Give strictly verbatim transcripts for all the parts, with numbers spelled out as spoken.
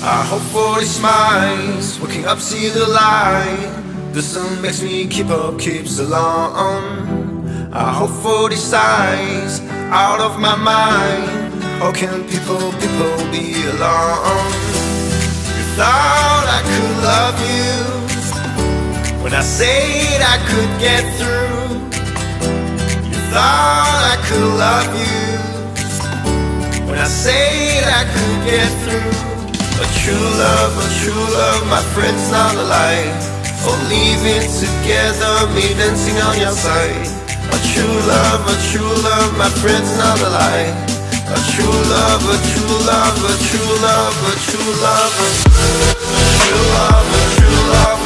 I hope for these smiles, waking up see the light. The sun makes me keep up, keeps along. I hope for these signs, out of my mind. How can people, people be alone? You thought I could love you when I said I could get through. You thought I could love you when I said I could get through. A true love, a true love, my friend's not alive. Oh, leaving together, me dancing on your side. A true love, a true love, my friend's not alive. A true love, a true love, a true love, a true love, a true love, a true love.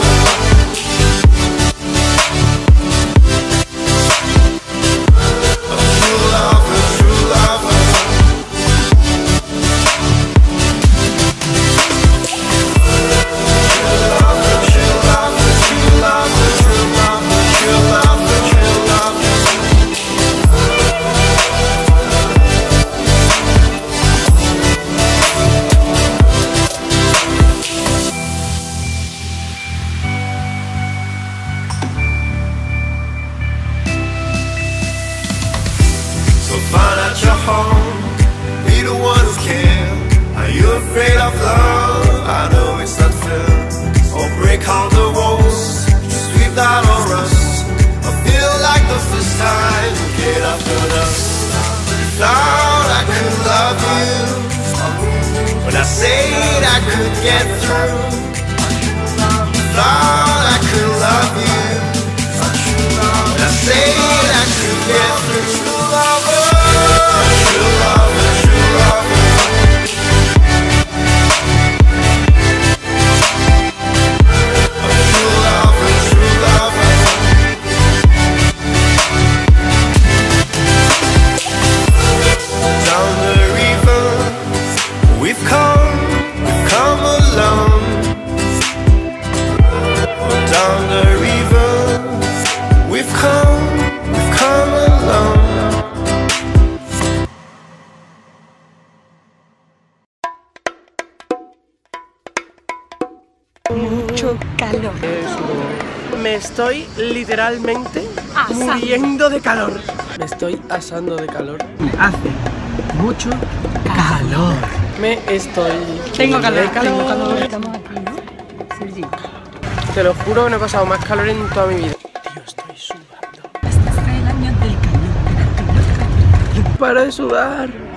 Find out your home, be the one who cares. Are you afraid of love? I know it's not fair. Or break all the walls, just sweep that on us. I feel like the first time you get off the dust. Thought I could love you when I said I could get through. Thought I could love you when I said I could get through. Mucho calor. Me estoy literalmente asando. muriendo de calor. Me estoy asando de calor. Hace mucho calor. Me estoy... Tengo calor, de calor. tengo calor. Estamos aquí, ¿no? Sí, sí. Te lo juro que no he pasado más calor en toda mi vida. Tío, estoy sudando. Este es el año del calor. Para de sudar.